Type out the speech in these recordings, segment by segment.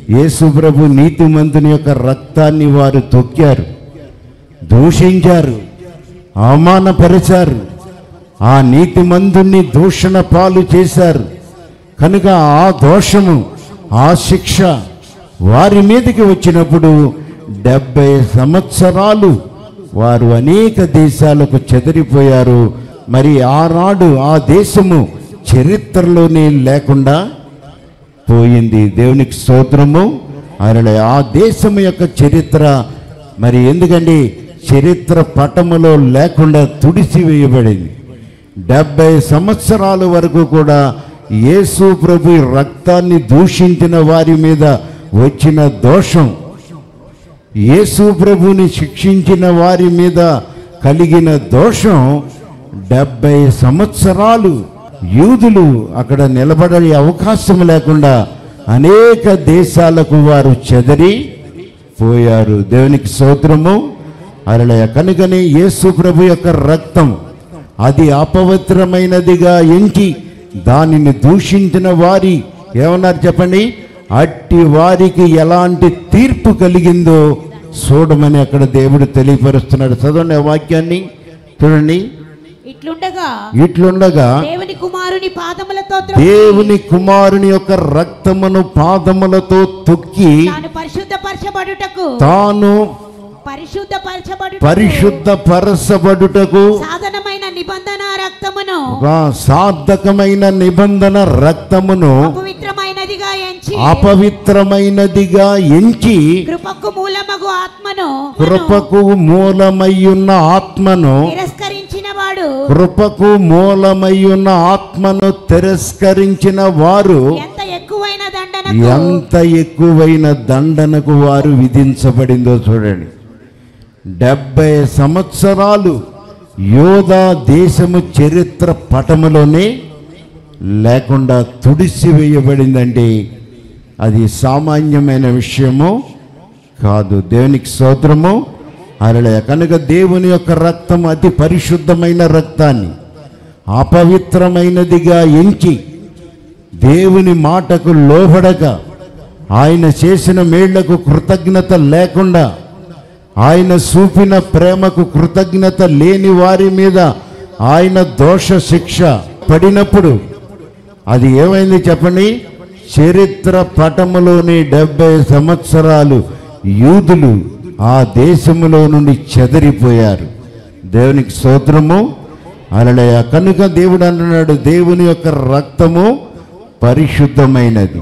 యేసు ప్రభు నీతిమంతుని యొక్క రక్తాన్ని వారు తొక్కారు, దూషించారు, అవమానపరిచారు, ఆ నీతిమంతుని దూషణ పాలు చేశారు. కనుక ఆ దోషము, ఆ శిక్ష వారి మీదకి వచ్చినప్పుడు 70 సంవత్సరాలు వారు అనేక దేశాలకు చెదిరిపోయారు. మరి ఆనాడు ఆ దేశము చరిత్రలోనే లేకుండా పోయింది. దేవునికి స్తోత్రము. ఆయన ఆ దేశము యొక్క చరిత్ర మరి ఎందుకంటే చరిత్ర పటములో లేకుండా తుడిసివేయబడింది. 70 సంవత్సరాల వరకు కూడా యేసు ప్రభు రక్తాన్ని దూషించిన వారి మీద వచ్చిన దోషం, యేసు ప్రభుని శిక్షించిన వారి మీద కలిగిన దోషం 70 సంవత్సరాలు యూదులు అక్కడ నిలబడే అవకాశం లేకుండా అనేక దేశాలకు వారు చెదరి పోయారు. దేవునికి స్తోత్రము. అరలయ కనుకనే యేసు ప్రభు యొక్క రక్తం అది అపవిత్రమైనదిగా ఎంచి దానిని దూషించిన వారి ఏమన్నారు చెప్పండి, అట్టి వారికి ఎలాంటి తీర్పు కలిగిందో చూడమని అక్కడ దేవుడు తెలియపరుస్తున్నాడు. చదవండి ఆ వాక్యాన్ని, చూడండి. ఇట్లుండగా దేవుని కుమారుని యొక్క రక్తమును పాదములతో తొక్కి తాను పరిశుద్ధపరచబడుటకు సాధకమైన నిబంధన రక్తమును అపవిత్రమైనదిగా ఎంచి కృపకు మూలమయ్యున్న ఆత్మను తిరస్కరించిన వారు ఎంత ఎక్కువైన దండనకు వారు విధించబడిందో చూడండి. 70 సంవత్సరాలు యోధా దేశము చరిత్ర పటములోనే లేకుండా తుడిసివేయబడిందంటే అది సామాన్యమైన విషయము కాదు. దేవునికి స్తోత్రము. అరలే కనుక దేవుని యొక్క రక్తం అతి పరిశుద్ధమైన రక్తాన్ని అపవిత్రమైనదిగా ఎంచి దేవుని మాటకు లోబడక ఆయన చేసిన మేళ్లకు కృతజ్ఞత లేకుండా ఆయన చూపిన ప్రేమకు కృతజ్ఞత లేని వారి మీద ఆయన దోష శిక్ష పడినప్పుడు అది ఏమైంది చెప్పండి, చరిత్ర పటములోని 70 సంవత్సరాలు యూదులు ఆ దేశములో నుండి చెదిరిపోయారు. దేవునికి స్తోత్రము. అలలయ కనుక దేవుడు అంటున్నాడు దేవుని యొక్క రక్తము పరిశుద్ధమైనది.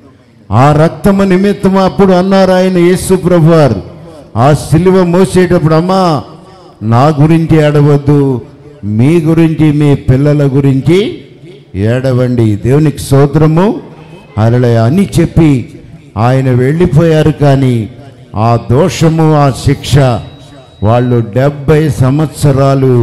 ఆ రక్తము నిమిత్తము అప్పుడు అన్నారు ఆయన యేసు ప్రభువారు ఆ సిలువ మోసేటప్పుడు, అమ్మా నా గురించి ఏడవద్దు, మీ గురించి మీ పిల్లల గురించి ఏడవండి. దేవునికి స్తోత్రము. అలలయ అని చెప్పి ఆయన వెళ్ళిపోయారు. కానీ ఆ దోషము, ఆ శిక్ష వాళ్ళు 70 సంవత్సరాలు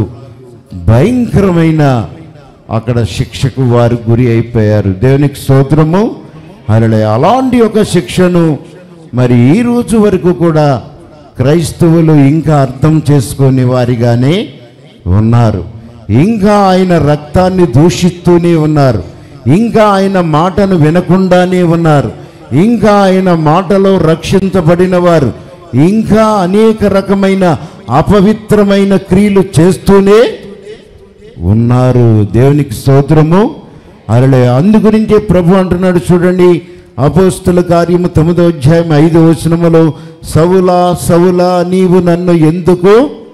భయంకరమైన అక్కడ శిక్షకు వారు గురి అయిపోయారు. దేవునికి స్తోత్రము. అలలయ అలాంటి ఒక శిక్షను మరి ఈ రోజు వరకు కూడా క్రైస్తవులు ఇంకా అర్థం చేసుకొని వారిగానే ఉన్నారు. ఇంకా ఆయన రక్తాన్ని దూషిస్తూనే ఉన్నారు. ఇంకా ఆయన మాటను వినకుండానే ఉన్నారు. ఇంకా ఆయన మాటలో రక్షించబడిన వారు ఇంకా అనేక రకమైన అపవిత్రమైన క్రియలు చేస్తూనే ఉన్నారు. దేవునికి స్తోత్రము. అరలే అందుగురించే ప్రభు అంటున్నాడు చూడండి, అపోస్తుల కార్యము 9వ అధ్యాయం 5వ వచనములో, సౌలా సౌలా నీవు నన్ను ఎందుకు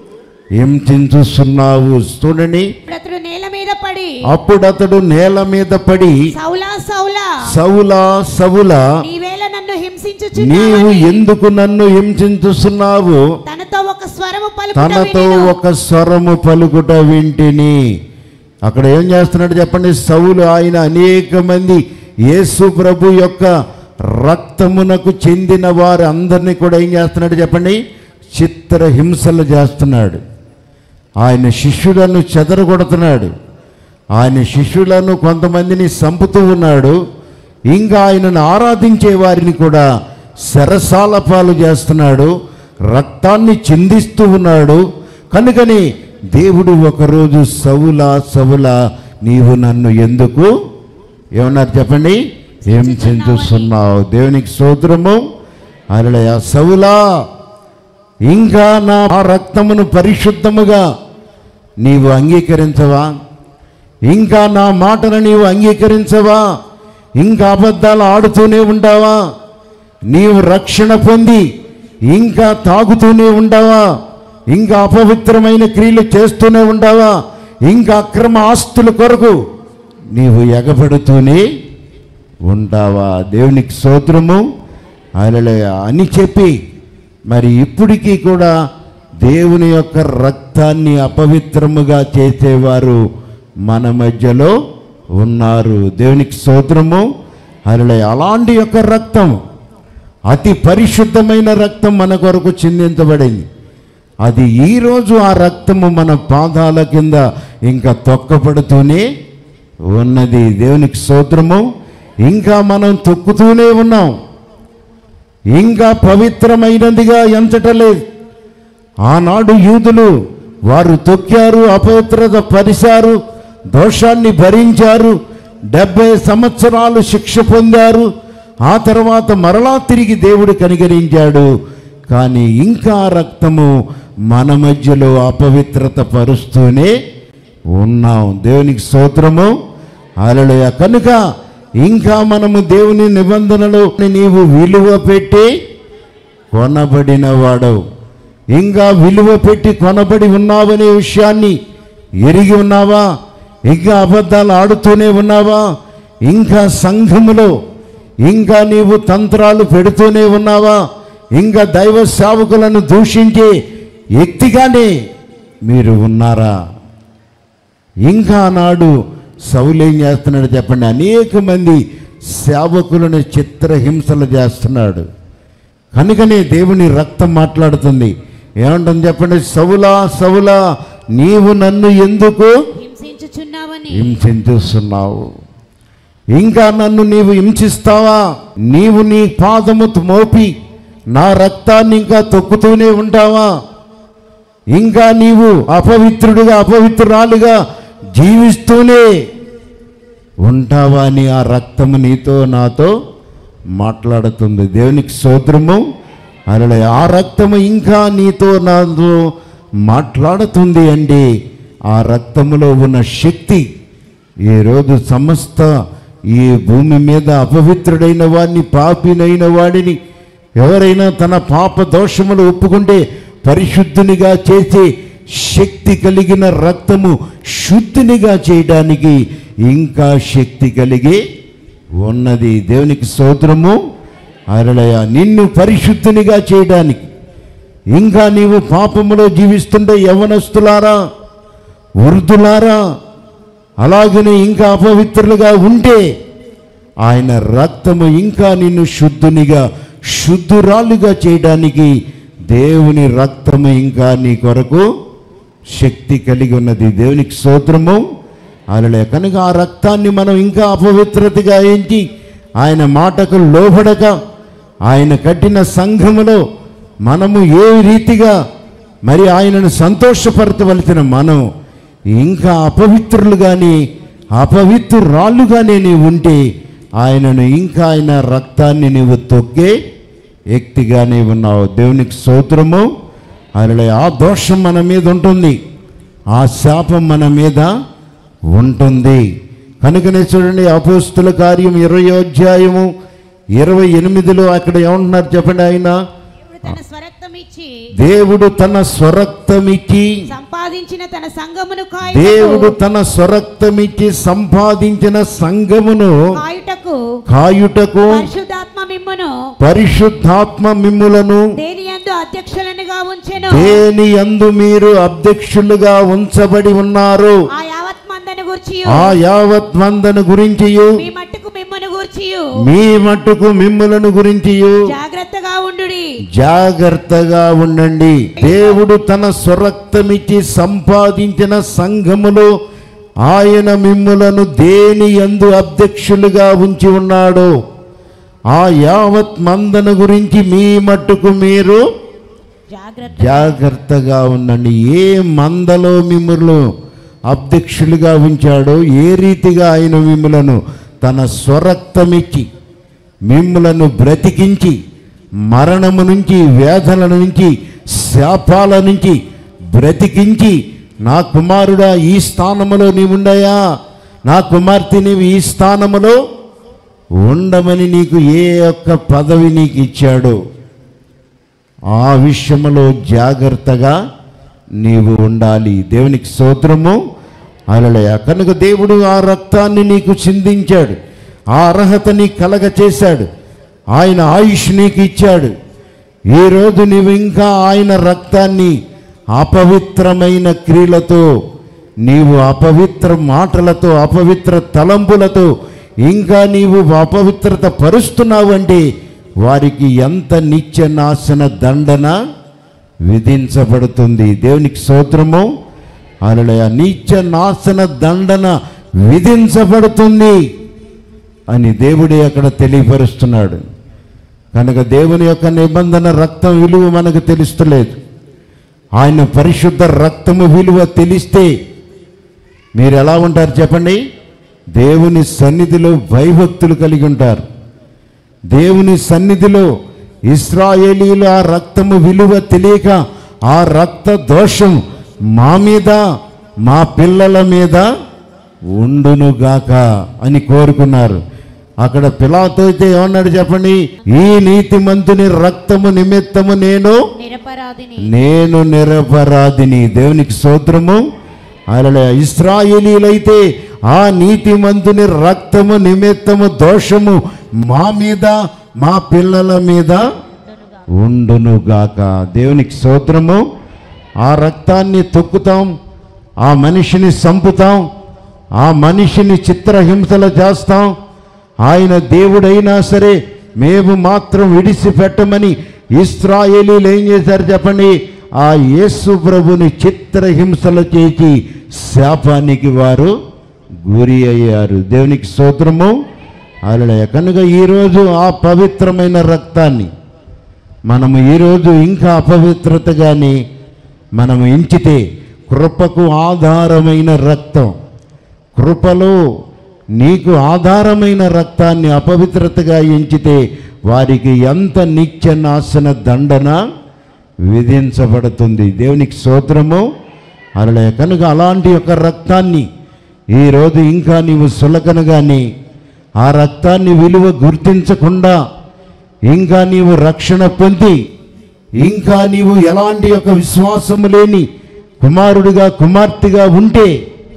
హింసించుచున్నావు. చూడండి, అప్పుడు అతడు నేల మీద పడి సౌలా సౌలా నీవు ఎందుకు నన్ను హింసించుచున్నావు, తనతో ఒక స్వరము పలుకుట వింటిని. అక్కడ ఏం చేస్తున్నాడు చెప్పండి, సౌలు ఆయన అనేక మంది యేసు ప్రభు యొక్క రక్తమునకు చెందిన వారు అందరినీ కూడా ఏం చేస్తున్నాడు చెప్పండి, చిత్ర హింసలు చేస్తున్నాడు. ఆయన శిష్యులను చెదరగొడుతున్నాడు. ఆయన శిష్యులను కొంతమందిని చంపుతూ ఉన్నాడు. ఇంకా ఆయనను ఆరాధించే వారిని కూడా శరసాల పాలు చేస్తున్నాడు, రక్తాన్ని చిందిస్తూ ఉన్నాడు. కనుకని దేవుడు ఒకరోజు సౌలా సౌలా నీవు నన్ను ఎందుకు ఏమన్నారు చెప్పండి హింసించుచున్నావు. దేవునికి స్తోత్రము. హల్లెలూయా. సౌలా, ఇంకా నా రక్తమును పరిశుద్ధముగా నీవు అంగీకరించవా? ఇంకా నా మాటను నీవు అంగీకరించవా? ఇంకా అబద్ధాలు ఆడుతూనే ఉంటావా? నీవు రక్షణ పొంది ఇంకా తాగుతూనే ఉంటావా? ఇంకా అపవిత్రమైన క్రియలు చేస్తూనే ఉంటావా? ఇంకా అక్రమ ఆస్తుల కొరకు నీవు ఎగబడుతూనే ఉంటావా? దేవునికి స్తోత్రము. హల్లెలూయా అని చెప్పి మరి ఇప్పటికీ కూడా దేవుని యొక్క రక్తాన్ని అపవిత్రముగా చేసేవారు మన మధ్యలో ఉన్నారు. దేవునికి స్తోత్రము. హల్లెలూయా. అలాంటి యొక్క రక్తం, అతి పరిశుద్ధమైన రక్తం మన కొరకు చిందించబడింది. అది ఈరోజు ఆ రక్తము మన పాదాల కింద ఇంకా తొక్కబడుతూనే ఉన్నది. దేవునికి స్తోత్రము. ఇంకా మనం తొక్కుతూనే ఉన్నాం. ఇంకా పవిత్రమైనదిగా ఎంచటలేదు. ఆనాడు యూదులు వారు తొక్కారు, అపవిత్రత పరిచారు, దోషాన్ని భరించారు, 70 సంవత్సరాలు శిక్ష పొందారు. ఆ తర్వాత మరలా తిరిగి దేవుడు కనికరించాడు. కానీ ఇంకా రక్తము మన మధ్యలో అపవిత్రత పరుస్తూనే ఉన్నాం. దేవునికి స్తోత్రము. హల్లెలూయా. కనుక ఇంకా మనము దేవుని నిబంధనలు నీవు విలువ పెట్టి కొనబడిన వాడవు. ఇంకా విలువ పెట్టి కొనబడి ఉన్నావనే విషయాన్ని ఎరిగి ఉన్నావా? ఇంకా అబద్ధాలు ఆడుతూనే ఉన్నావా? ఇంకా సంఘములో ఇంకా నీవు తంత్రాలు పెడుతూనే ఉన్నావా? ఇంకా దైవ సేవకులను దూషించే వ్యక్తిగానే మీరు ఉన్నారా? ఇంకా నాడు సౌలు ఏం చేస్తున్నాడు చెప్పండి? అనేక మంది సేవకులను చిత్రహింసలు చేస్తున్నాడు. కనుకనే దేవుని రక్తం మాట్లాడుతుంది. ఏమంటుంది చెప్పండి? సౌలా, సౌలా, నీవు నన్ను ఎందుకు హింసించుస్తున్నావు? ఇంకా నన్ను నీవు హింసిస్తావా? నీవు నీ పాదము మోపి నా రక్తాన్ని ఇంకా తొక్కుతూనే ఉంటావా? ఇంకా నీవు అపవిత్రుడిగా, అపవిత్రురాలుగా జీవిస్తూనే ఉంటావా అని ఆ రక్తము నీతో నాతో మాట్లాడుతుంది. దేవునికి స్తోత్రము. హల్లెలూయా. ఆ రక్తము ఇంకా నీతో నాతో మాట్లాడుతుంది అండి. ఆ రక్తములో ఉన్న శక్తి ఈరోజు సమస్త ఈ భూమి మీద అపవిత్రుడైన వాడిని, పాపినైన వాడిని, ఎవరైనా తన పాప దోషములు ఒప్పుకుంటే పరిశుద్ధునిగా చేసే శక్తి కలిగిన రక్తము శుద్ధినిగా చేయడానికి ఇంకా శక్తి కలిగి ఉన్నది. దేవునికి స్తోత్రము. హల్లెలూయా. నిన్ను పరిశుద్ధునిగా చేయడానికి, ఇంకా నీవు పాపములో జీవిస్తుంటే యవ్వనస్తులారా, వృద్ధులారా, అలాగనే ఇంకా అపవిత్రులుగా ఉంటే ఆయన రక్తము ఇంకా నిన్ను శుద్ధునిగా, శుద్ధురాలుగా చేయడానికి దేవుని రక్తము ఇంకా నీ కొరకు శక్తి కలిగి ఉన్నది. దేవునికి స్తోత్రము. హల్లెలూయా. కనుక ఆ రక్తాన్ని మనం ఇంకా అపవిత్రతగా ఎంచి ఆయన మాటకు లోబడక ఆయన కట్టిన సంఘములో మనము ఏ రీతిగా మరి ఆయనను సంతోషపరచవలసిన మనం ఇంకా అపవిత్రులుగానే, అపవిత్రురాళ్ళుగానే నీవు ఉంటే ఆయనను ఇంకా ఆయన రక్తాన్ని నీవు తొక్కే వ్యక్తిగానే ఉన్నావు. దేవునికి స్తోత్రము. హల్లెలూయా. ఆ దోషం మన మీద ఉంటుంది, ఆ శాపం మన మీద ఉంటుంది. కనుకనే చూడండి, అపోస్తుల కార్యం 20వ అధ్యాయము 28లో అక్కడ ఏమంటున్నారు చెప్పండి? ఆయన దేవుడు తన స్వరక్తమిచ్చి సంపాదించిన తన సంఘమును దేవుడు తన స్వరక్తమిచ్చి సంపాదించిన సంఘమును కాయుటకు పరిశుద్ధాత్మ మిమ్ములను దేని యందు మీరు అధ్యక్షులుగా ఉంచబడి ఉన్నారు. ఆ యావత్ మందను గురించి మీ మట్టుకు మిమ్ములను గురించి జాగ్రత్తగా ఉండండి. దేవుడు తన స్వరక్తమిచ్చి సంపాదించిన సంఘములో ఆయన మిమ్ములను దేని యందు అధ్యక్షులుగా ఉంచి ఉన్నాడు. ఆ యావత్ మందను గురించి మీ మట్టుకు మీరు జాగ్రత్తగా ఉండండి. ఏ మందలో మిమ్ములను అధ్యక్షులుగా ఉంచాడో, ఏ రీతిగా ఆయన మిమ్ములను తన స్వరక్తమిచ్చి మిమ్ములను బ్రతికించి మరణము నుంచి, వేదన నుంచి, శాపాల నుంచి బ్రతికించి, నా కుమారుడా ఈ స్థానములో నీవుండయా, నా కుమార్తె నీవు ఈ స్థానములో ఉండమని నీకు ఏ ఒక్క పదవి నీకు ఇచ్చాడో ఆ విషయంలో జాగ్రత్తగా నీవు ఉండాలి. దేవునికి స్తోత్రము. హల్లెలూయా. కనుక దేవుడు ఆ రక్తాన్ని నీకు చిందించాడు, ఆ అర్హత నీకు కలగ చేశాడు, ఆయన ఆయుష్ నీకు ఇచ్చాడు. ఈరోజు నీవు ఇంకా ఆయన రక్తాన్ని అపవిత్రమైన క్రియలతో, నీవు అపవిత్ర మాటలతో, అపవిత్ర తలంపులతో ఇంకా నీవు అపవిత్రత పరుస్తున్నావు అంటే వారికి ఎంత నిత్య నాశన దండన విధించబడుతుంది. దేవునికి స్తోత్రము. హల్లెలూయా. నిత్య నాశన దండన విధించబడుతుంది అని దేవుడే అక్కడ తెలియపరుస్తున్నాడు. కనుక దేవుని యొక్క నిబంధన రక్తం విలువ మనకు తెలుస్తలేదు. ఆయన పరిశుద్ధ రక్తము విలువ తెలిస్తే మీరు ఎలా ఉంటారు చెప్పండి? దేవుని సన్నిధిలో భయభక్తులు కలిగి ఉంటారు. దేవుని సన్నిధిలో ఇశ్రాయేలీయులు ఆ రక్తము విలువ తెలియక ఆ రక్త దోషం మా మీద, మా పిల్లల మీద ఉండునుగాక అని కోరుకున్నారు. అక్కడ పిలాతు అయితే ఏమన్నాడు చెప్పండి? ఈ నీతిమంతుని రక్తము నిమిత్తము నేను నిరపరాధిని. దేవునికి స్తోత్రము. హల్లెలూయా. ఇశ్రాయేలీయులైతే ఆ నీతిమంతుని రక్తము నిమిత్తము దోషము మా మీద, మా పిల్లల మీద ఉండునుగాక. దేవునికి స్తోత్రము. ఆ రక్తాన్ని తొక్కుతాం, ఆ మనిషిని చంపుతాం, ఆ మనిషిని చిత్రహింసలు చేస్తాం. ఆయన దేవుడైనా సరే మేము మాత్రం విడిచిపెట్టమని ఇశ్రాయేలీయులు ఏం చేశారు చెప్పండి? ఆ యేసు ప్రభుని చిత్రహింసలు చేసి శాపానికి వారు గురి అయ్యారు. దేవునికి స్తోత్రము. హల్లెలూయా. కనుక ఈరోజు ఆ పవిత్రమైన రక్తాన్ని మనము ఈరోజు ఇంకా అపవిత్రతగానే మనము ఎంచితే, కృపకు ఆధారమైన రక్తం, కృపలో నీకు ఆధారమైన రక్తాన్ని అపవిత్రతగా ఎంచితే వారికి ఎంత నిత్య నాశన దండన విధించబడుతుంది. దేవునికి స్తోత్రము. హల్లెలూయా. కనుక అలాంటి యొక్క రక్తాన్ని ఈరోజు ఇంకా నీవు సులకనగానే ఆ రక్తాన్ని విలువ గుర్తించకుండా ఇంకా నీవు రక్షణ పొంది ఇంకా నీవు ఎలాంటి యొక్క విశ్వాసము లేని కుమారుడిగా, కుమార్తెగా ఉంటే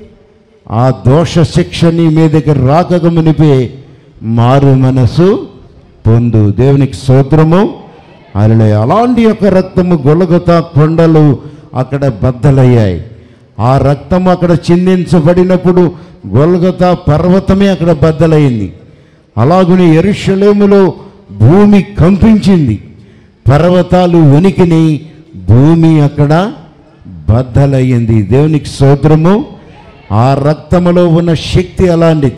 ఆ దోష శిక్ష నీ మీదకి రాకక మునిపే మారు మనసు పొందు. దేవునికి స్తోత్రము. హల్లెలూయా. అలాంటి యొక్క రక్తము గొలగొతా కొండలు అక్కడ బద్దలయ్యాయి. ఆ రక్తం అక్కడ చిందించబడినప్పుడు గొల్గొతా పర్వతమే అక్కడ బద్దలైంది. అలాగునే యెరూషలేములో భూమి కంపించింది, పర్వతాలు వణికిని, భూమి అక్కడ బద్దలయ్యింది. దేవునికి స్తోత్రము. ఆ రక్తములో ఉన్న శక్తి అలాంటిది.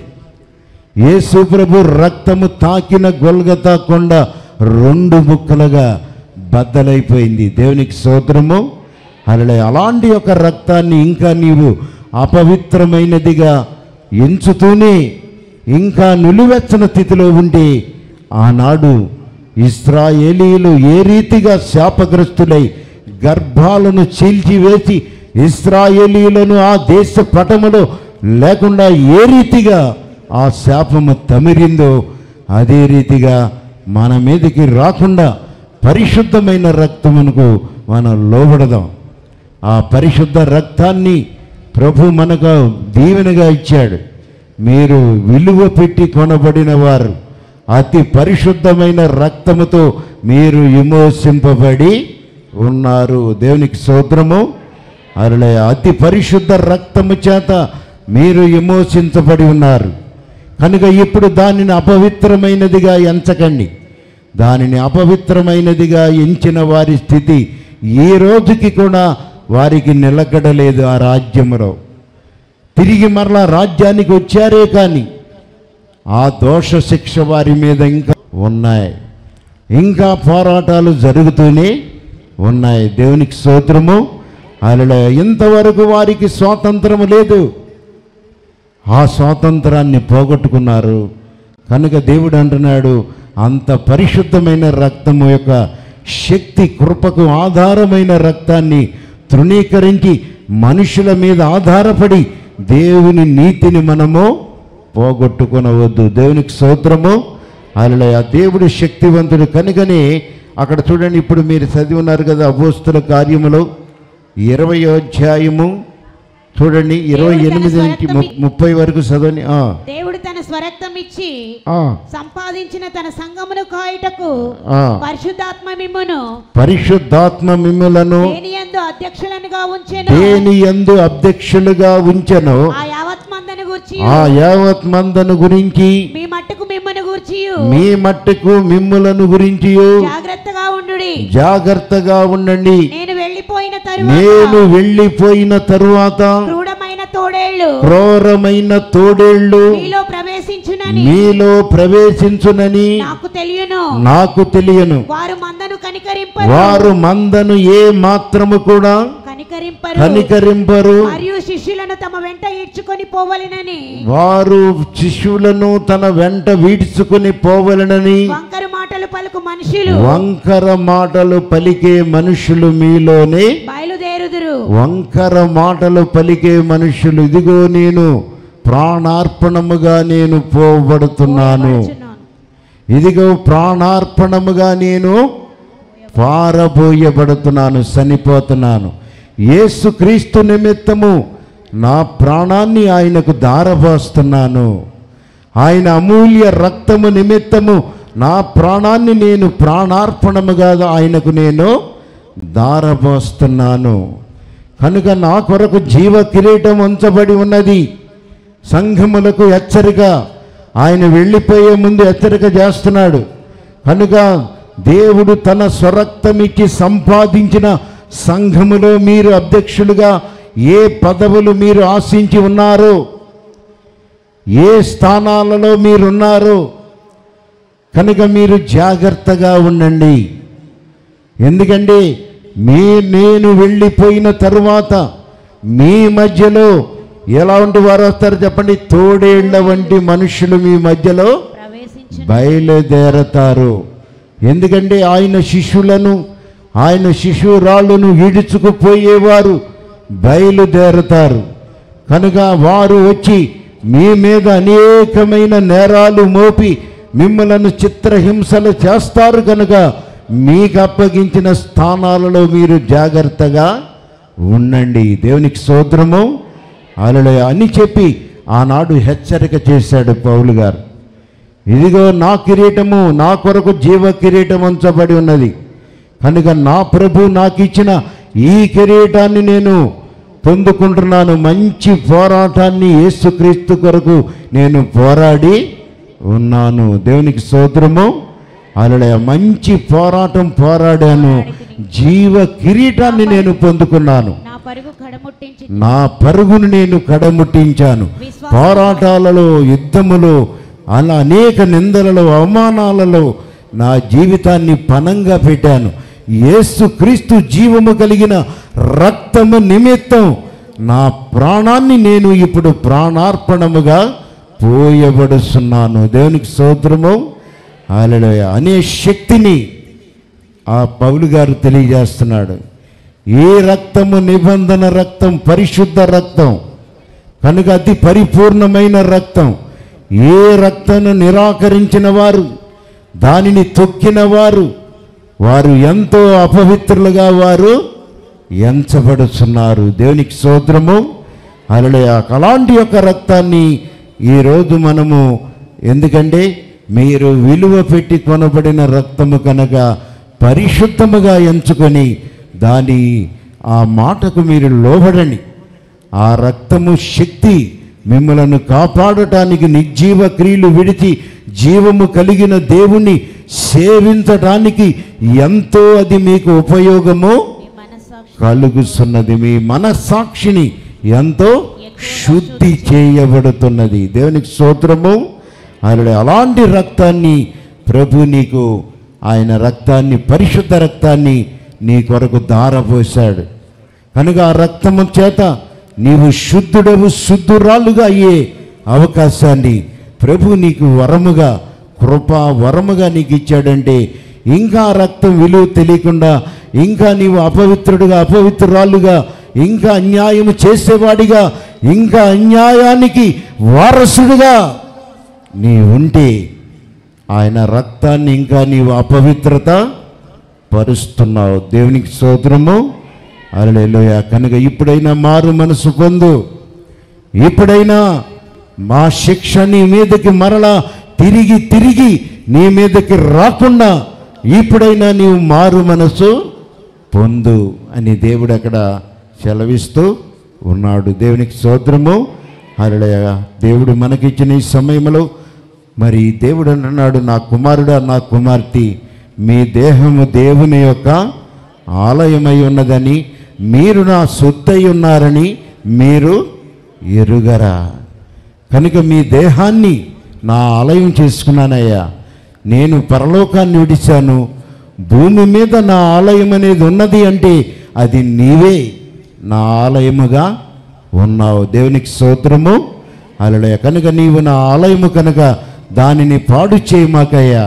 యేసు ప్రభు రక్తము తాకిన గొల్గొతా కొండ 2 ముక్కలుగా బద్దలైపోయింది. దేవునికి స్తోత్రము. హల్లెలూయా. అలాంటి యొక్క రక్తాన్ని ఇంకా నీవు అపవిత్రమైనదిగా ఎంచుతూనే ఇంకా నిలువెచ్చని స్థితిలో ఉంటే ఆనాడు ఇశ్రాయేలీయులు ఏ రీతిగా శాపగ్రస్తులై గర్భాలను చీల్చివేసి ఇశ్రాయేలీయులను ఆ దేశ పటములో లేకుండా ఏ రీతిగా ఆ శాపము తమిరిందో అదే రీతిగా మన మీదకి రాకుండా పరిశుద్ధమైన రక్తమునకు మనం లోబడదాం. ఆ పరిశుద్ధ రక్తాన్ని ప్రభు మనకు దీవెనగా ఇచ్చాడు. మీరు విలువ పెట్టి కొనబడిన వారు, అతి పరిశుద్ధమైన రక్తముతో మీరు విమోచింపబడి ఉన్నారు. దేవునికి స్తోత్రము. హల్లెలూయా. అతి పరిశుద్ధ రక్తము చేత మీరు విమోచించబడి ఉన్నారు. కనుక ఇప్పుడు దానిని అపవిత్రమైనదిగా ఎంచకండి. దానిని అపవిత్రమైనదిగా ఎంచిన వారి స్థితి ఈ రోజుకి కూడా వారికి నిలకడలేదు. ఆ రాజ్యములో తిరిగి మరలా రాజ్యానికి వచ్చారే కానీ ఆ దోష శిక్ష వారి మీద ఇంకా ఉన్నాయి, ఇంకా పోరాటాలు జరుగుతూనే ఉన్నాయి. దేవునికి స్తోత్రము. హల్లెలూయా. ఇంతవరకు వారికి స్వాతంత్రము లేదు, ఆ స్వాతంత్రాన్ని పోగొట్టుకున్నారు. కనుక దేవుడు అంటున్నాడు, అంత పరిశుద్ధమైన రక్తము యొక్క శక్తి, కృపకు ఆధారమైన రక్తాన్ని తృణీకరించి మనుషుల మీద ఆధారపడి దేవుని నీతిని మనము పోగొట్టుకొనవద్దు. దేవునికి స్తోత్రము. హల్లెలూయా. దేవుడు శక్తివంతుడు కనుకనే అక్కడ చూడండి, ఇప్పుడు మీరు చదివి ఉన్నారు కదా అపోస్తుల కార్యములో 20వ అధ్యాయము చూడండి, 28 నుంచి 30 వరకు చదవండి. దేవుడు తన స్వరక్తం ఇచ్చి సంపాదించిన తన సంఘమును కాయుటకు పరిశుద్ధాత్మ మిమ్ములను దేని యందు అధ్యక్షులుగా ఉంచెను ఆ యావత్ మందను గురించి మీ మట్టుకు మిమ్ములను గురించి జాగ్రత్తగా ఉండండి. నేను వెళ్ళిపోయిన తరువాత క్రూరమైన తోడేళ్లు మీలో ప్రవేశించునని నాకు తెలియను. వారు మందను ఏ మాత్రము కూడా కనికరింపరు. వారు శిష్యులను తన వెంట వీడ్చుకొని పోవలెనని వంకర మాటలు పలికే మనుషులు మీలోనే బయలుదేరుదురు. వంకర మాటలు పలికే మనుషులు, ఇదిగో నేను ప్రాణార్పణముగా నేను పోబడుతున్నాను, ఇదిగో ప్రాణార్పణముగా నేను పారబోయబడుతున్నాను, చనిపోతున్నాను. యేసుక్రీస్తు నిమిత్తము నా ప్రాణాన్ని ఆయనకు ధారపోస్తున్నాను. ఆయన అమూల్య రక్తము నిమిత్తము నా ప్రాణాన్ని నేను ప్రాణార్పణముగా ఆయనకు నేను ధారపోస్తున్నాను. కనుక నా కొరకు జీవ కిరీటం ఉంచబడి ఉన్నది. సంఘములకు హెచ్చరిక, ఆయన వెళ్ళిపోయే ముందు హెచ్చరిక చేస్తున్నాడు. కనుక దేవుడు తన స్వరక్తమిచ్చి సంపాదించిన సంఘములో మీరు అధ్యక్షులుగా ఏ పదవులు మీరు ఆశించి ఉన్నారో, ఏ స్థానాలలో మీరున్నారో, కనుక మీరు జాగ్రత్తగా ఉండండి. ఎందుకంటే నేను వెళ్ళిపోయిన తరువాత మీ మధ్యలో ఎలాంటి వారు వస్తారు చెప్పండి? తోడేళ్ల వంటి మనుషులు మీ మధ్యలో బయలుదేరతారు. ఎందుకంటే ఆయన శిష్యులను, ఆయన శిష్యురాళ్ళను ఈడ్చుకుపోయేవారు బయలుదేరతారు. కనుక వారు వచ్చి మీ మీద అనేకమైన నేరాలు మోపి మిమ్మలను చిత్రహింసలు చేస్తారు. కనుక మీకు అప్పగించిన స్థానాలలో మీరు జాగ్రత్తగా ఉండండి. దేవునికి స్తోత్రము. హల్లెలూయా అని చెప్పి ఆనాడు హెచ్చరిక చేశాడు పౌలు గారు. ఇదిగో నా కిరీటము, నా కొరకు జీవ కిరీటం ఉంచబడి ఉన్నది. కనుక నా ప్రభు నాకు ఇచ్చిన ఈ కిరీటాన్ని నేను పొందుకుంటున్నాను. మంచి పోరాటాన్ని యేసుక్రీస్తు కొరకు నేను పోరాడి ఉన్నాను. దేవునికి స్తోత్రము. హల్లెలూయా. మంచి పోరాటం పోరాడాను, జీవ కిరీటాన్ని నేను పొందుకున్నాను. నా పరుగును నేను కడముట్టించాను. పోరాటాలలో, యుద్ధములో, అలా అనేక నిందలలో, అవమానాలలో నా జీవితాన్ని పణంగా పెట్టాను. యేసుక్రీస్తు జీవము కలిగిన రక్తము నిమిత్తం నా ప్రాణాన్ని నేను ఇప్పుడు ప్రాణార్పణముగా పోయబడుతున్నాను. దేవునికి స్తోత్రము. హల్లెలూయా అనే శక్తిని ఆ పౌలు గారు తెలియజేస్తున్నాడు. ఏ రక్తము? నిబంధన రక్తం, పరిశుద్ధ రక్తం. కనుక అతి పరిపూర్ణమైన రక్తం. ఏ రక్తాన్ని నిరాకరించిన వారు, దానిని తొక్కిన వారు, వారు ఎంతో అపవిత్రులుగా వారు ఎంచబడుతున్నారు. దేవునికి స్తోత్రము. హల్లెలూయా. అలాంటి యొక్క రక్తాన్ని ఈరోజు మనము, ఎందుకంటే మీరు విలువ పెట్టి కొనబడిన రక్తము కనుక పరిశుద్ధముగా ఎంచుకొని దాని ఆ మాటకు మీరు లోబడండి. ఆ రక్తము శక్తి మిమ్మలను కాపాడటానికి, నిర్జీవ క్రియలు విడిచి జీవము కలిగిన దేవుణ్ణి సేవించటానికి ఎంతో అది మీకు ఉపయోగము కలుగుతున్నది. మీ మనస్సాక్షిని ఎంతో శుద్ధి చేయబడుతున్నది. దేవునికి స్తోత్రము. అలాంటి రక్తాన్ని ప్రభు నీకు, ఆయన రక్తాన్ని, పరిశుద్ధ రక్తాన్ని నీ కొరకు ధారపోశాడు. కనుక ఆ రక్తము చేత నీవు శుద్ధుడవు, శుద్ధురాలుగా అయ్యే అవకాశాన్ని ప్రభు నీకు వరముగా కృప వరముగా నీకు ఇచ్చాడంటే ఇంకా రక్తం విలువ తెలియకుండా ఇంకా నీవు అపవిత్రుడిగా అపవిత్రురాలుగా ఇంకా అన్యాయం చేసేవాడిగా ఇంకా అన్యాయానికి వారసుడిగా నీ ఉంటే ఆయన రక్తాన్ని ఇంకా నీవు అపవిత్రత పరుస్తున్నావు. దేవునికి స్తోత్రము. హల్లెలూయా. కనుక ఇప్పుడైనా మారు మనసు పొందు. ఇప్పుడైనా మా శిక్ష నీ మీదకి మరలా తిరిగి తిరిగి నీ మీదకి రాకుండా ఇప్పుడైనా నీవు మారు మనసు పొందు అని దేవుడు అక్కడ సెలవిస్తూ ఉన్నాడు. దేవునికి స్తోత్రము. హల్లెలూయా. దేవుడు మనకిచ్చిన ఈ సమయంలో మరి దేవుడు అన్నాడు, నా కుమారుడా నా కుమార్తె, మీ దేహము దేవుని యొక్క ఆలయమై ఉన్నదని, మీరు నా సొత్తై ఉన్నారని మీరు ఎరుగరా. కనుక మీ దేహాన్ని నా ఆలయం చేసుకున్నానయ్యా. నేను పరలోకాన్ని విడిచాను, భూమి మీద నా ఆలయం అనేది ఉన్నది అంటే అది నీవే నా ఆలయముగా ఉన్నావు. దేవునికి స్తోత్రము. హల్లెలూయా. కనుక నీవు నా ఆలయము కనుక దానిని పాడు చేయమాకయ్యా.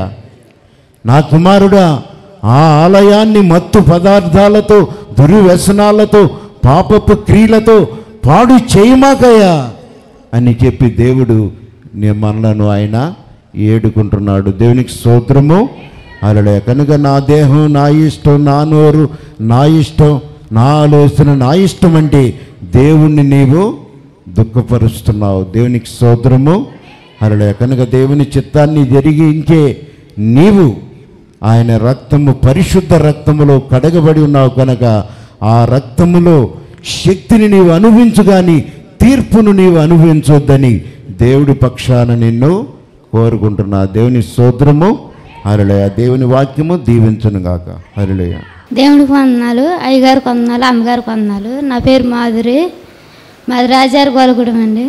నా కుమారుడా, ఆ ఆలయాన్ని మత్తు పదార్థాలతో దుర్వ్యసనాలతో పాపపు క్రియలతో పాడు చేయమాకయ్యా అని చెప్పి దేవుడు మనలను ఆయన ఏడుకుంటున్నాడు. దేవునికి స్తోత్రము. హల్లెలూయా. కనుక నా దేహం నా ఇష్టం, నా నోరు నా ఇష్టం, నా ఆలోచన నా ఇష్టం అంటే దేవుణ్ణి నీవు దుఃఖపరుస్తున్నావు. దేవునికి స్తోత్రము. హల్లెలూయా. కనుక దేవుని చిత్తాన్ని జరిగించే నీవు ఆయన రక్తము పరిశుద్ధ రక్తములో కడగబడి ఉన్నావు కనుక ఆ రక్తములో శక్తిని నీవు అనుభవించు కానీ తీర్పును నీవు అనుభవించొద్దని దేవుడి పక్షాన నిన్ను కోరుకుంటున్నా. దేవుని స్తోత్రము. హల్లెలూయా. దేవుని వాక్యము దీవించును గాక. హల్లెలూయా. దేవుడికి వందనాలు, అయ్యగారికి వందనాలు, అమ్మగారికి వందనాలు. నా పేరు మాధురి, మాది రాజారి గోలగూడెం అండి.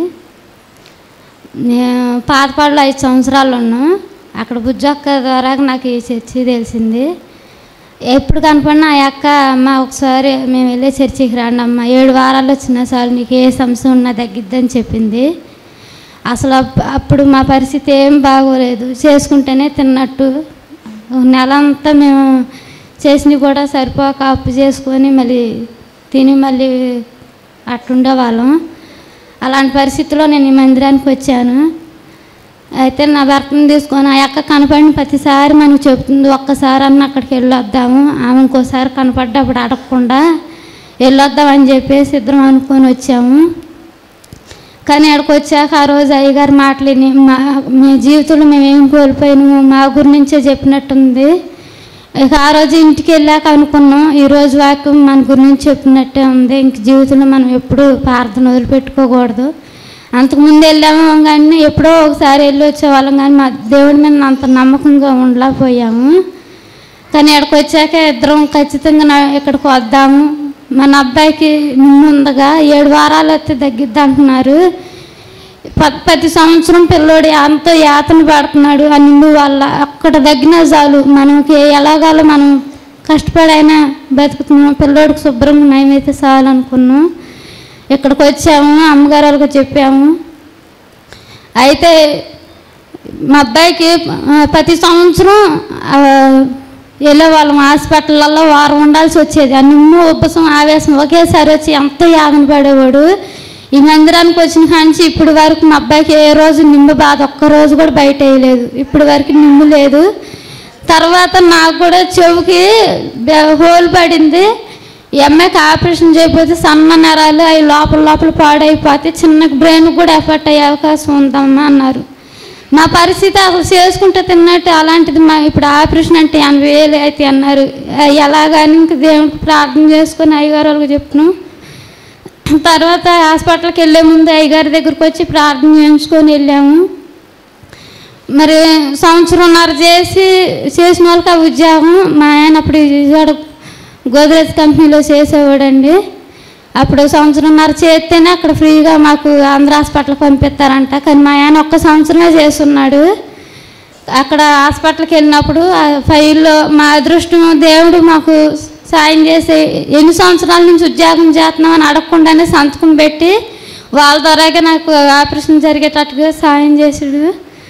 నేను పాతపాడులో 5 సంవత్సరాలు ఉన్నాం. అక్కడ బుజ్జక్క ద్వారా నాకు ఈ చర్చి తెలిసింది. ఎప్పుడు కనపడినా ఆ అక్క, అమ్మ ఒకసారి మేము వెళ్ళే చర్చికి రండి అమ్మ, 7 వారాలు వచ్చినా చాలు, నీకు ఏ సమస్య ఉన్నా తగ్గిద్దని చెప్పింది. అసలు అప్పుడు మా పరిస్థితి ఏం బాగోలేదు. చేసుకుంటేనే తిన్నట్టు నెలంతా మేము చేసినవి కూడా సరిపోక అప్పు చేసుకొని మళ్ళీ తిని మళ్ళీ అట్టుండేవాళ్ళం. అలాంటి పరిస్థితిలో నేను ఈ మందిరానికి వచ్చాను. అయితే నా భర్తను తీసుకొని ఆ అక్క కనపడిన ప్రతిసారి మనకు చెప్తుంది, ఒక్కసారి అన్న అక్కడికి వెళ్ళొద్దాము, ఆమె ఇంకోసారి కనపడ్డప్పుడు అడగకుండా వెళ్ళొద్దామని చెప్పేసి ఇద్దరం అనుకొని వచ్చాము. కానీ అక్కడికి వచ్చాక ఆ రోజు అయ్యగారు మాటలేని మీ జీవితంలో మేమేం కోల్పోయినాము మా గురించే చెప్పినట్టుంది. ఇక ఆ రోజు ఇంటికి వెళ్ళాక అనుకున్నాం, ఈరోజు వాక్యం మన గురించి చెప్పినట్టే ఉంది, ఇంక జీవితంలో మనం ఎప్పుడు ప్రార్థన వదిలిపెట్టుకోకూడదు. అంతకుముందు వెళ్ళాము కానీ ఎప్పుడో ఒకసారి వెళ్ళి వచ్చేవాళ్ళం కానీ మా దేవుడి మీద అంత నమ్మకంగా ఉండలేకపోయాము. కానీ ఇక్కడికి వచ్చాక ఇద్దరం ఖచ్చితంగా ఇక్కడికి వద్దాము, మన అబ్బాయికి ముందుగా 7 వారాలు అయితే తగ్గిద్ది అంటున్నారు. ప్రతి సంవత్సరం పిల్లోడు ఎంతో యాతన పడుతున్నాడు. ఆ నిండు వల్ల అక్కడ తగ్గినా చాలు, మనకి ఎలాగాలో మనం కష్టపడైనా బతుకుతున్నాం, పిల్లోడికి శుభ్రంగా నయమైతే చాలు అనుకున్నాం. ఇక్కడికి వచ్చాము, అమ్మగారు వాళ్ళకి చెప్పాము. అయితే మా అబ్బాయికి ప్రతి సంవత్సరం వెళ్ళేవాళ్ళం, హాస్పిటల్లో వారం ఉండాల్సి వచ్చేది. ఆ నిమ్ము ఉబ్బసం ఆవేశం ఒకేసారి వచ్చి ఎంతో యాతన పడేవాడు. ఈ మందిరానికి వచ్చిన కాంచి ఇప్పటి వరకు మా అబ్బాయికి ఏ రోజు నిమ్ము బాధ ఒక్కరోజు కూడా బయట వేయలేదు, ఇప్పటి వరకు నిమ్ము లేదు. తర్వాత నాకు కూడా చెవికి హోల్ పడింది. ఈ అమ్మాయికి ఆపరేషన్ చేయకపోతే సన్న నరాలు అవి లోపల పాడైపోతే చిన్న బ్రెయిన్ కూడా ఎఫెక్ట్ అయ్యే అవకాశం ఉందమ్మా అన్నారు. నా పరిస్థితి అసలు చేసుకుంటే తిన్నట్టు, అలాంటిది మా ఇప్పుడు ఆపరేషన్ అంటే 80,000 అయితే అన్నారు. ఎలాగని ఇంక దేవునికి ప్రార్థన చేసుకొని అయ్యగారు వాళ్ళకి చెప్పినాం. తర్వాత హాస్పిటల్కి వెళ్ళే ముందు అయ్యగారి దగ్గరికి వచ్చి ప్రార్థన చేయించుకొని వెళ్ళాము. మరి సంవత్సరంన్నర చేసిన వాళ్ళకి ఆ ఉద్యోగం మా ఆయన అప్పుడు విజయవాడ గోద్రేజ్ కంపెనీలో చేసేవాడండి. అప్పుడు సంవత్సరంన్నర చేస్తేనే అక్కడ ఫ్రీగా మాకు ఆంధ్ర హాస్పిటల్కి పంపిస్తారంట. కానీ మా ఆయన 1 సంవత్సరమే చేస్తున్నాడు. అక్కడ హాస్పిటల్కి వెళ్ళినప్పుడు ఆ ఫైల్లో మా అదృష్టం దేవుడు మాకు సాయం చేసి ఎన్ని సంవత్సరాల నుంచి ఉద్యోగం చేస్తున్నామని అడగకుండానే సంతకం పెట్టి వాళ్ళ ద్వారాగా నాకు ఆపరేషన్ జరిగేటట్టుగా సాయం చేసాడు.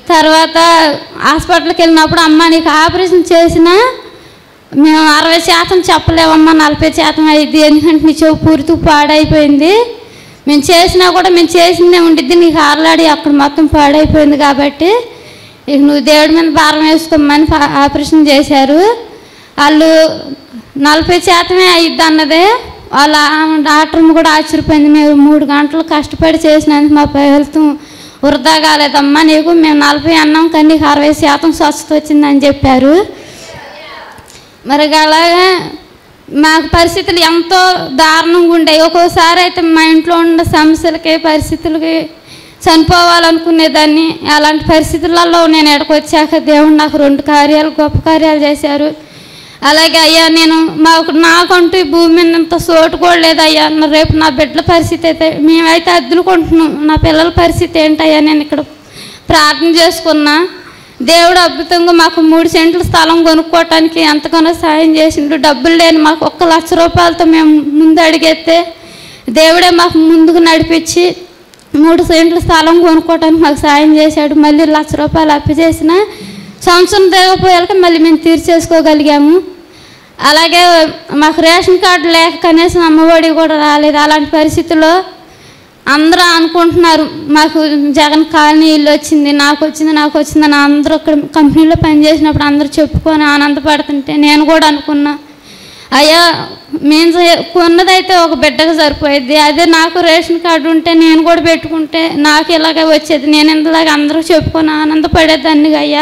తర్వాత హాస్పిటల్కి వెళ్ళినప్పుడు అమ్మ నీకు ఆపరేషన్ చేసినా మేము 60% చెప్పలేమమ్మా, 40% అయింది, ఎందుకంటే నీ చెవు పూర్తి పాడైపోయింది. మేము చేసినా కూడా మేము చేసిందే ఉండిద్ది, నీకు ఆర్లాడి అక్కడ మొత్తం పాడైపోయింది కాబట్టి ఇక నువ్వు దేవుడి మీద భారం వేసుకోమని ఆపరేషన్ చేశారు. వాళ్ళు 40% అయ్యిద్ది అన్నదే. వాళ్ళ డాక్టర్ని కూడా ఆశ్చర్యపోయింది. మేము 3 గంటలు కష్టపడి చేసినందుకు మా ఫలితం వృధా కాలేదమ్మా, నీకు మేము 40 అన్నాం కానీ నీకు 60% స్వస్థత వచ్చిందని చెప్పారు. మరి అలాగే మాకు పరిస్థితులు ఎంతో దారుణంగా ఉండేవి. ఒక్కోసారి అయితే మా ఇంట్లో ఉన్న సమస్యలకి పరిస్థితులకి చనిపోవాలనుకునేదాన్ని. అలాంటి పరిస్థితులలో నేను ఇక్కడికి వచ్చాక దేవుడు నాకు 2 గొప్ప కార్యాలు చేశారు. అలాగే అయ్యా నేను నాకంటూ ఈ భూమి మీద ఇంత చోటు కూడా లేదయ్యా, రేపు నా బిడ్డల పరిస్థితి అయితే మేమైతే అద్దెలు కొంటున్నాం, నా పిల్లల పరిస్థితి ఏంటయ్యా, నేను ఇక్కడ ప్రార్థన చేసుకున్నా. దేవుడు అద్భుతంగా మాకు 3 సెంట్ల స్థలం కొనుక్కోవటానికి ఎంతగానో సాయం చేసిండు. డబ్బులు లేని మాకు 1 లక్ష రూపాయలతో మేము ముందు అడిగేస్తే దేవుడే మాకు ముందుకు నడిపించి 3 సెంట్ల స్థలం కొనుక్కోవటానికి మాకు సాయం చేశాడు. మళ్ళీ 1 లక్ష రూపాయలు అప్పు చేసిన సంవత్సరం దిగపోయాక మళ్ళీ మేము తీర్చేసుకోగలిగాము. అలాగే మాకు రేషన్ కార్డు లేక కనీసం అమ్మఒడి కూడా రాలేదు. అలాంటి పరిస్థితుల్లో అందరూ అనుకుంటున్నారు మాకు జగన్ కాలనీ ఇల్లు వచ్చింది, నాకు వచ్చిందని అందరూ ఇక్కడ కంపెనీలో పనిచేసినప్పుడు అందరూ చెప్పుకొని ఆనందపడుతుంటే నేను కూడా అనుకున్నా, అయ్యా మేము కొన్నదైతే ఒక బిడ్డకు సరిపోయేది, అదే నాకు రేషన్ కార్డు ఉంటే నేను కూడా పెట్టుకుంటే నాకు ఇలాగే వచ్చేది, నేను ఇంతలాగా అందరూ చెప్పుకొని ఆనందపడేదాన్ని. అయ్యా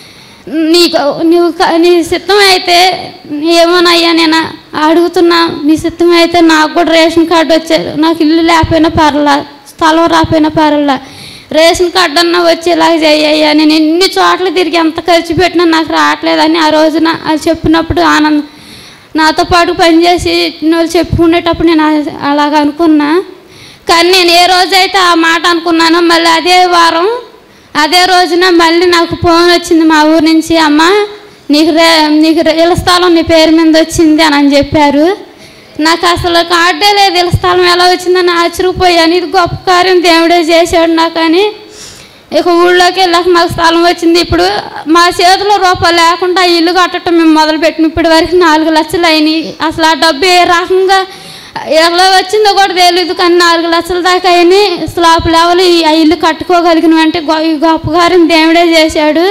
నీ సిద్ధం అయితే ఏమోనయ్యా నేను అడుగుతున్నా, నీ సిద్ధం అయితే నాకు కూడా రేషన్ కార్డు వచ్చేది, నాకు ఇల్లు లేకపోయినా పర్లా, స్థలం రాకపోయినా పర్లా, రేషన్ కార్డు అన్నా వచ్చేలాగా చెయ్యయ్యా, నేను ఎన్ని చోట్ల తిరిగి ఎంత ఖర్చు పెట్టినా నాకు రావట్లేదని ఆ రోజున అది చెప్పినప్పుడు నాతో పాటు పనిచేసి వాళ్ళు చెప్పుకునేటప్పుడు నేను అలాగ అనుకున్నా. కానీ నేను ఏ రోజైతే ఆ మాట అనుకున్నానో మళ్ళీ అదే రోజున మళ్ళీ నాకు ఫోన్ వచ్చింది మా ఊరి నుంచి, అమ్మ నీకు ఇళ్ళ స్థలం నీ పేరు మీద వచ్చింది అని చెప్పారు. నాకు అసలు కార్డే లేదు, ఇళ్ళ స్థలం ఎలా వచ్చిందని ఆశ్చర్యపోయాను. ఇది గొప్ప కార్యం దేవుడే చేశాడు నాకు అని. ఇక ఊళ్ళోకి వెళ్ళాక మాకు స్థలం వచ్చింది. ఇప్పుడు మా చేతిలో రూపాయలు లేకుండా ఇల్లు కట్టడం మేము మొదలుపెట్టిన ఇప్పటి వరకు 4 లక్షలు అయినాయి. అసలు ఆ డబ్బు ఏ రకంగా ఎలా వచ్చిందో కూడా తెలియదు, కానీ 4 లక్షల దాకా అయినాయి. స్లాబ్ లెవెల్ ఆ ఇల్లు కట్టుకోగలిగినవంటే గొప్ప కార్యం దేవుడే చేశాడు.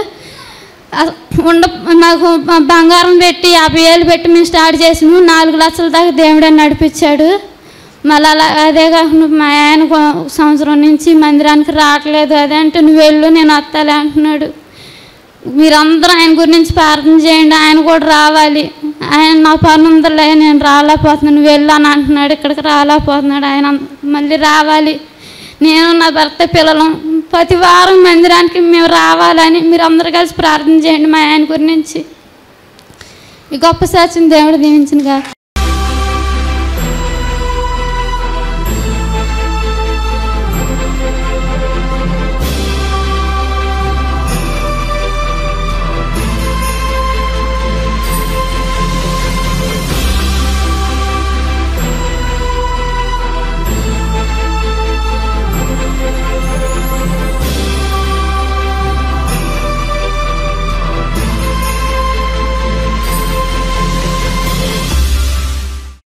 మాకు బంగారం పెట్టి 50,000 పెట్టి మేము స్టార్ట్ చేసినాము, 4 లక్షల దాకా దేవుడే నడిపించాడు. మళ్ళీ అదే కాకుండా మా ఆయన సంవత్సరం నుంచి మందిరానికి రావట్లేదు, అదే అంటే నువ్వు వెళ్ళు నేను వస్తాలే అంటున్నాడు. మీరందరూ ఆయన గురించి ప్రార్థన చేయండి, ఆయన కూడా రావాలి, ఆయన నా పని ఉందలే నేను రాలేకపోతున్నాను నువ్వు వెళ్ళు అని అంటున్నాడు. ఇక్కడికి రాలేకపోతున్నాడు, ఆయన మళ్ళీ రావాలి. నేను నా భర్త పిల్లలు ప్రతి వారం మందిరానికి మేము రావాలని మీరు అందరూ కలిసి ప్రార్థన చేయండి మా ఆయన గురించి. ఈ గొప్ప సాక్ష్యం దేవుడు దీవించునుగా.